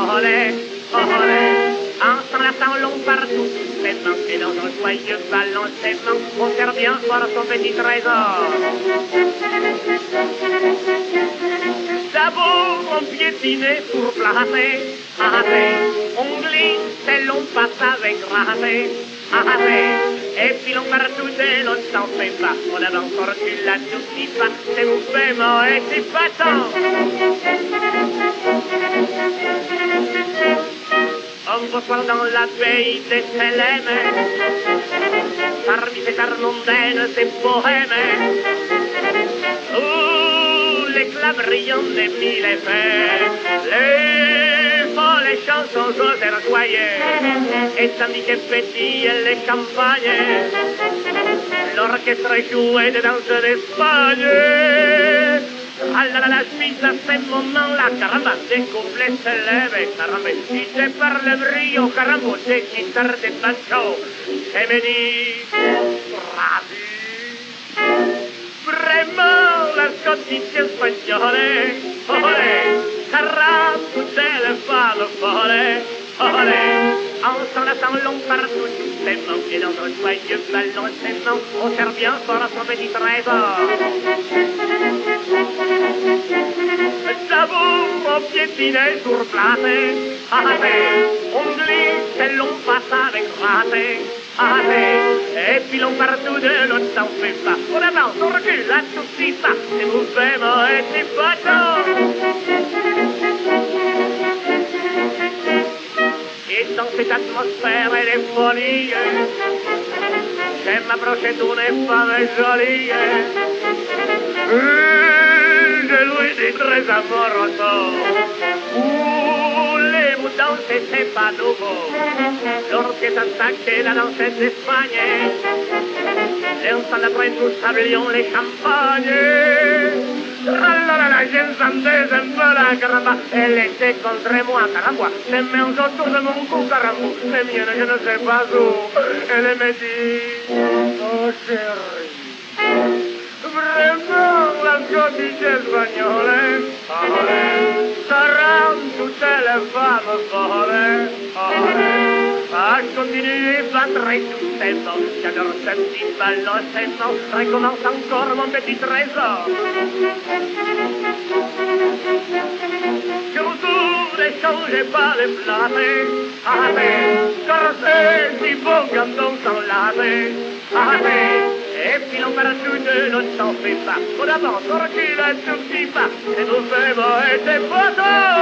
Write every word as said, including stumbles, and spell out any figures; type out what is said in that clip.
olé, olé. En s'enlaçant long partout, ses mains et dans un joyeux balancement, on sert bien fort son petit trésor. D'abord on piétinait pour placer, arrêter, on glisse et l'on passe avec raté, arrêter. Et puis l'on partout et l'on s'en fait pas, on avance, on recule, la tout pas, c'est mouvement et c'est passant. On reçoit dans la pays des Célèmes, parmi ces arts mondaines, ces poèmes, où l'éclat brillant des mille effets, les folles chansons aux airs joyeux, et tandis que pétillent les campagnes, l'orchestre jouait de danse d'Espagne. Ah là là là, je vis à ces moments-là, caramba, des couplets se lèvent, caramba, guidés par le brio, caramba, des guitares, des banjos, et me dit, ravi, vraiment la Scottiche espagnole, olé, caramba, toutes les femmes folles, olé, en s'enlaçant long partout, ses mains, et dans un joyeux balancement, on sert bien fort à son petit trésor. D'abord on piétinait sur place, arrêté, on glisse et l'on passe avec raté, arrêté, et puis l'on partout de l'autre s'en fait pas, on avance, on recule, là tout s'y passe, c'est mouvement et c'est bateau. Et dans cette atmosphère et les folies, j'aime m'approcher d'une femme jolie. Je lui dis très amoroso, voulez-vous danser, c'est pas nouveau. L'orchestre sacré, la danse d'Espagne, et on s'en après nous sablions les champagnes. Allora je ne sentais un peu la caramba, elle était contre moi, caramba, ses mains autour de mon cou, caramba, les miennes je ne sais pas où, elle me dit, oh chérie, vraiment la Scottiche espagnole, olé, ça rend toutes les femmes folles, olé. Ah, je continue, battrai tous ces mots, j'adore ce petit balancement, recommence encore mon petit trésor. Je retourne et change pas les placer, arrêtez, corser si bon quand on s'en lave, arrêtez. Et puis l'on parachute, l'on s'en fait pas, on avance, on recule un tout petit pas, et nous faisons et c'est photos.